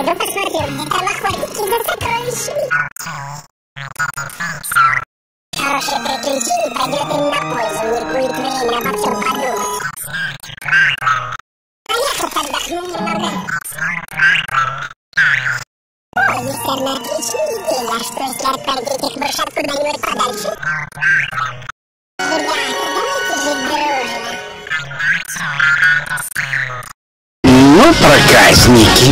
Пойду посмотрю, где там охотники за сокровищами. Хорошее приключение пойдет им на пользу, не будет времени обо всем подумать. Поехать отдохну немного. О, есть одна отличная идея, а что если отправить этих мышат куда-нибудь подальше? Ребята, давайте жить дружно. Ну, проказники.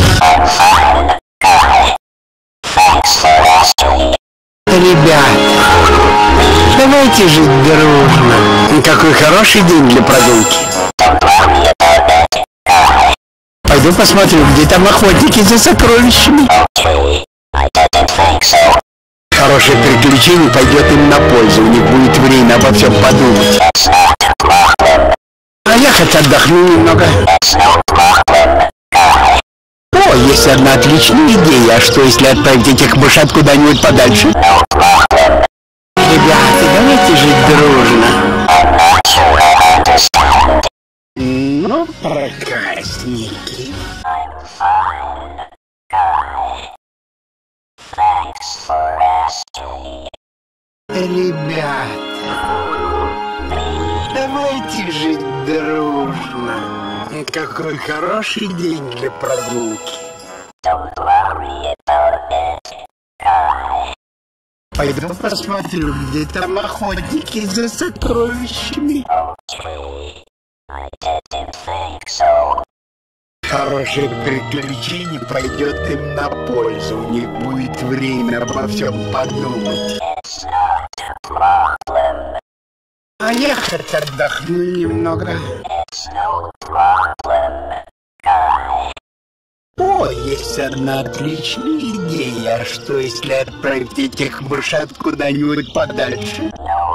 Ребята, давайте жить дружно. Какой хороший день для прогулки. Пойду посмотрю, где там охотники за сокровищами. Хорошее приключение пойдет им на пользу, у них будет время обо всем подумать. А я хоть отдохну немного. О, есть одна отличная идея. А что если отправить этих мышат куда-нибудь подальше? Ребята, давайте жить дружно. Ну, проказники. Ребята, давайте жить дружно. Какой хороший день для прогулки. Пойду посмотрю, где там охотники за сокровищами. Хорошее приключение пойдет им на пользу. У них будет время обо всем подумать. А я хоть отдохну немного. О, есть одна отличная идея. А что если отправить этих мышат куда-нибудь подальше?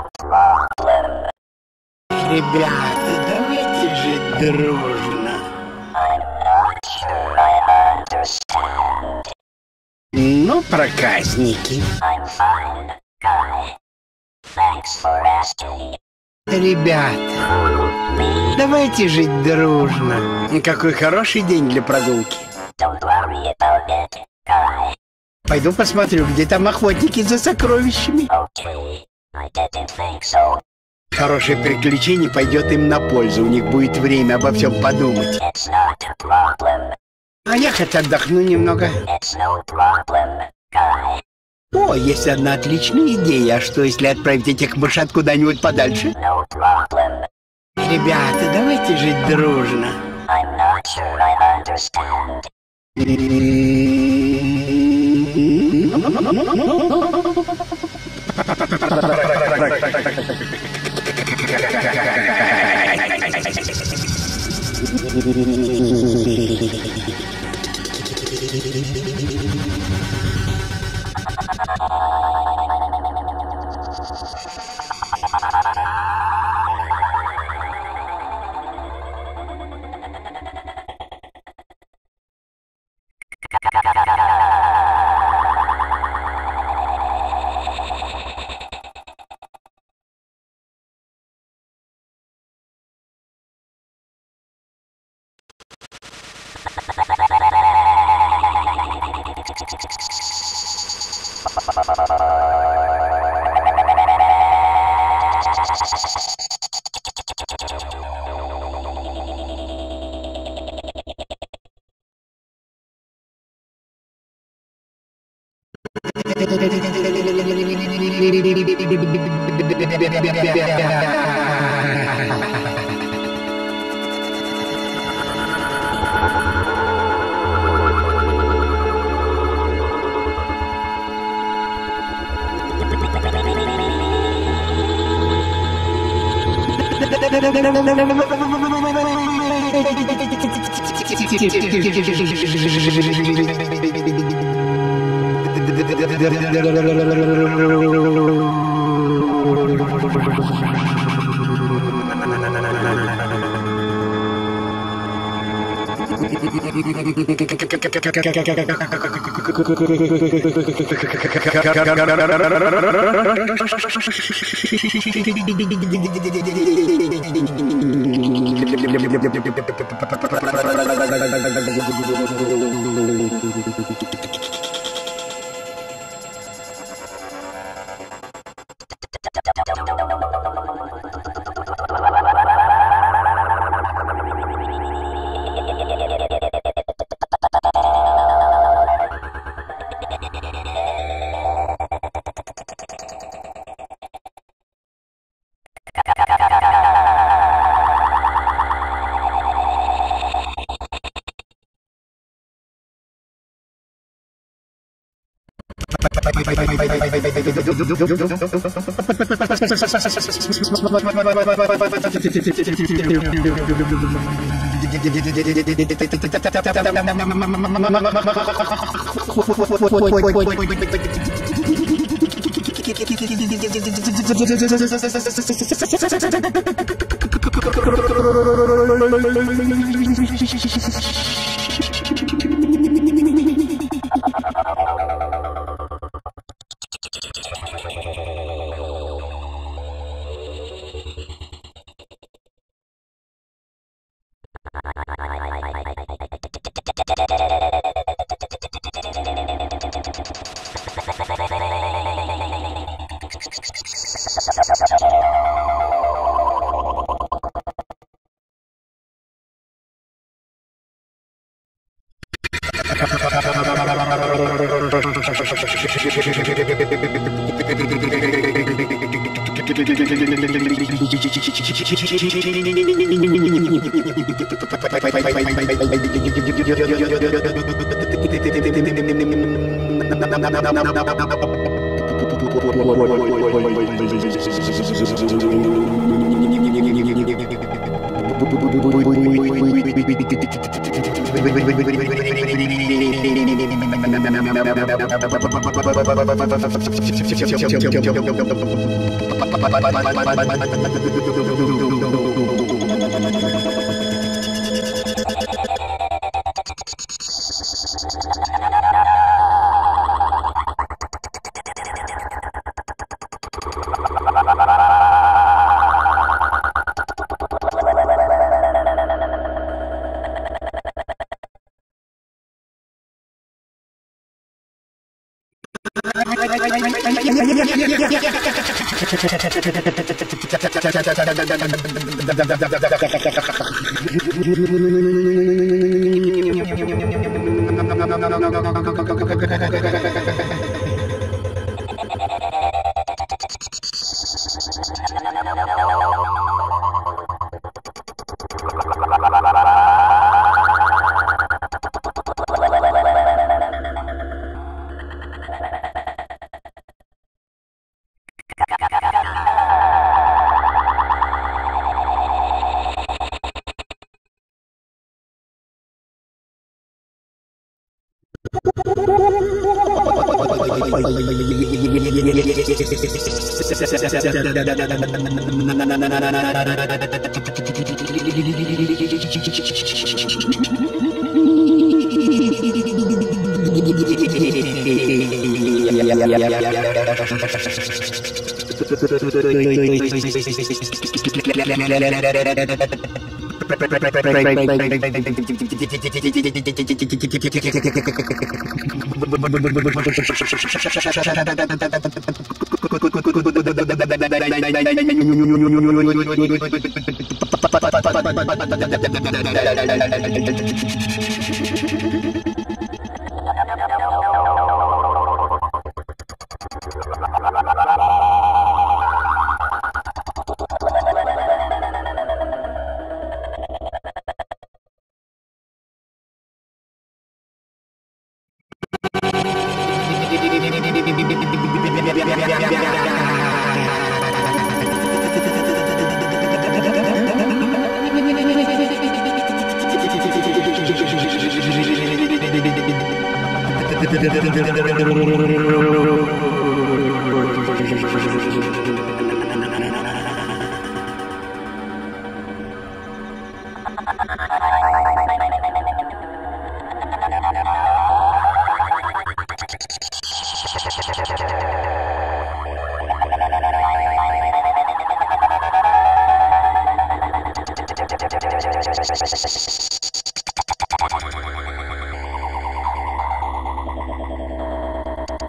Ребята, давайте жить дружно. Ну, проказники. Ребята, давайте жить дружно. Какой хороший день для прогулки. Пойду посмотрю, где там охотники за сокровищами. Хорошее приключение пойдет им на пользу, у них будет время обо всем подумать. А я хоть отдохну немного. О, есть одна отличная идея. А что если отправить этих мышат куда-нибудь подальше? Ребята, давайте жить дружно.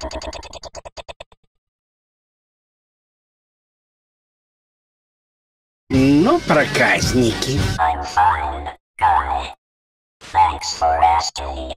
Ну, проказники. I'm fine, Guy. Thanks for asking.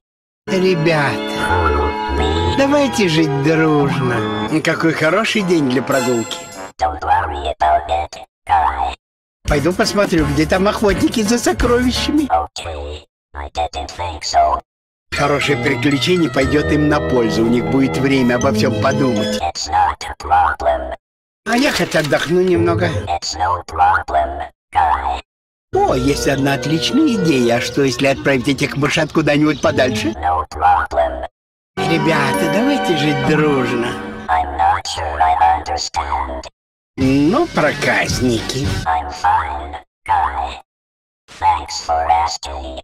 Ребята, Me, давайте жить дружно. Какой хороший день для прогулки. don't worry about it, Guy. Пойду посмотрю, где там охотники за сокровищами. Okay, I didn't think so. Хорошее приключение пойдет им на пользу. У них будет время обо всем подумать. It's not a problem. А я хоть отдохну немного. It's no problem, Guy. О, есть одна отличная идея. А что, если отправить этих мышат куда-нибудь подальше? No problem. Ребята, давайте жить дружно. I'm not sure I understand. Ну, проказники. I'm fine, Guy. Thanks for asking.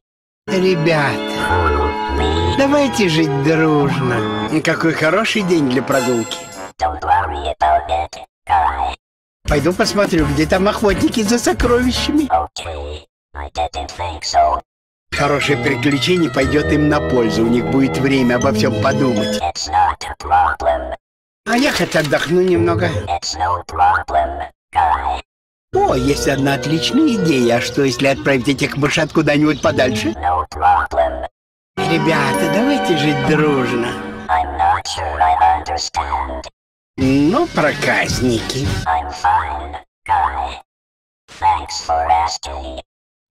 Ребята, Me, давайте жить дружно. Какой хороший день для прогулки. don't worry about it, Guy. Пойду посмотрю, где там охотники за сокровищами. Okay, I didn't think so. Хорошее приключение пойдет им на пользу. У них будет время обо всем подумать. It's not a problem. А я хоть отдохну немного. It's no problem, Guy. О, есть одна отличная идея. А что, если отправить этих мышат куда-нибудь подальше? No problem. Ребята, давайте жить дружно. I'm not sure I understand. Ну, проказники. I'm fine, Guy. Thanks for asking.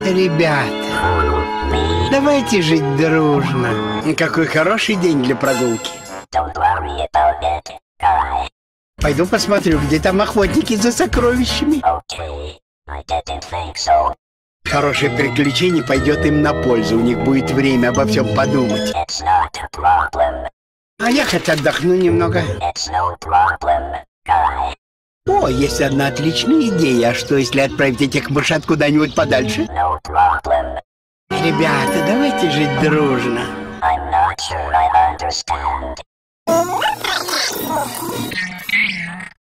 Ребята, Me, давайте жить дружно. Какой хороший день для прогулки. don't worry about it, Guy. Пойду посмотрю, где там охотники за сокровищами. Okay, I didn't think so. Хорошее приключение пойдет им на пользу. У них будет время обо всем подумать. It's not a problem. А я хоть отдохну немного. It's no problem, Guy. О, есть одна отличная идея. А что, если отправить этих мышат куда-нибудь подальше? No problem. Ребята, давайте жить дружно. I'm not sure I understand.